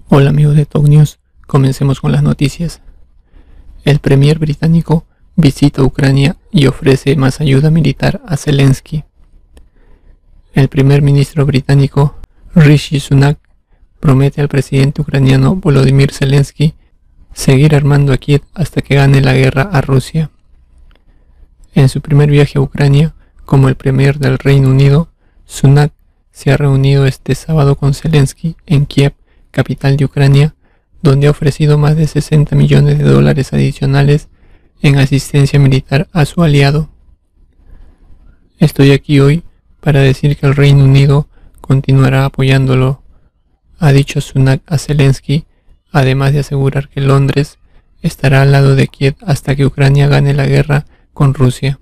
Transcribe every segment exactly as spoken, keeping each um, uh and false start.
Hola amigos de Top News, comencemos con las noticias. El premier británico visita Ucrania y ofrece más ayuda militar a Zelensky. El primer ministro británico Rishi Sunak promete al presidente ucraniano Volodymyr Zelensky seguir armando a Kiev hasta que gane la guerra a Rusia. En su primer viaje a Ucrania, como el premier del Reino Unido, Sunak se ha reunido este sábado con Zelensky en Kiev, capital de Ucrania, donde ha ofrecido más de sesenta millones de dólares adicionales en asistencia militar a su aliado. Estoy aquí hoy para decir que el Reino Unido continuará apoyándolo, ha dicho Sunak a Zelensky, además de asegurar que Londres estará al lado de Kiev hasta que Ucrania gane la guerra con Rusia.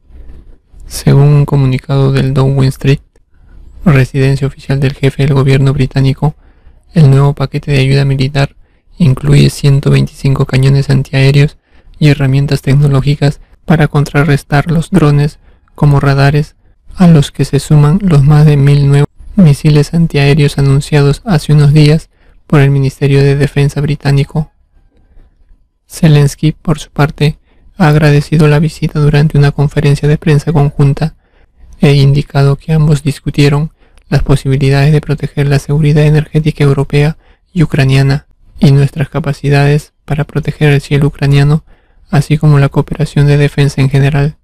Según un comunicado del Downing Street, residencia oficial del jefe del gobierno británico, el nuevo paquete de ayuda militar incluye ciento veinticinco cañones antiaéreos y herramientas tecnológicas para contrarrestar los drones como radares, a los que se suman los más de mil nuevos misiles antiaéreos anunciados hace unos días por el Ministerio de Defensa británico. Zelensky, por su parte, ha agradecido la visita durante una conferencia de prensa conjunta e indicado que ambos discutieron las posibilidades de proteger la seguridad energética europea y ucraniana y nuestras capacidades para proteger el cielo ucraniano, así como la cooperación de defensa en general.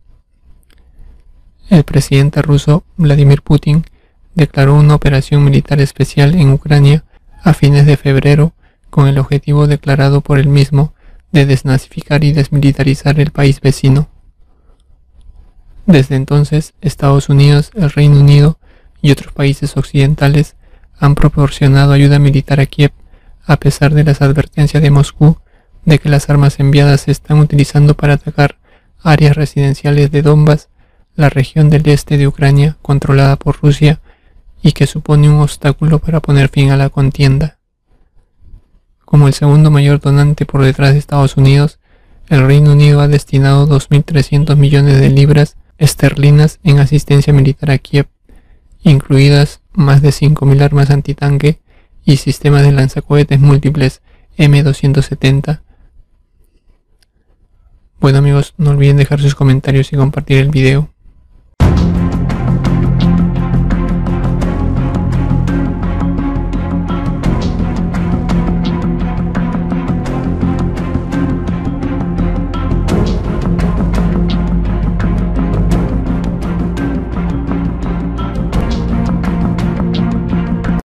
El presidente ruso Vladimir Putin declaró una operación militar especial en Ucrania a fines de febrero con el objetivo declarado por él mismo de desnazificar y desmilitarizar el país vecino. Desde entonces, Estados Unidos, el Reino Unido y otros países occidentales han proporcionado ayuda militar a Kiev, a pesar de las advertencias de Moscú de que las armas enviadas se están utilizando para atacar áreas residenciales de Donbass, la región del este de Ucrania controlada por Rusia, y que supone un obstáculo para poner fin a la contienda. Como el segundo mayor donante por detrás de Estados Unidos, el Reino Unido ha destinado dos mil trescientos millones de libras esterlinas en asistencia militar a Kiev, incluidas más de cinco mil armas antitanque y sistemas de lanzacohetes múltiples eme doscientos setenta. Bueno amigos, no olviden dejar sus comentarios y compartir el video.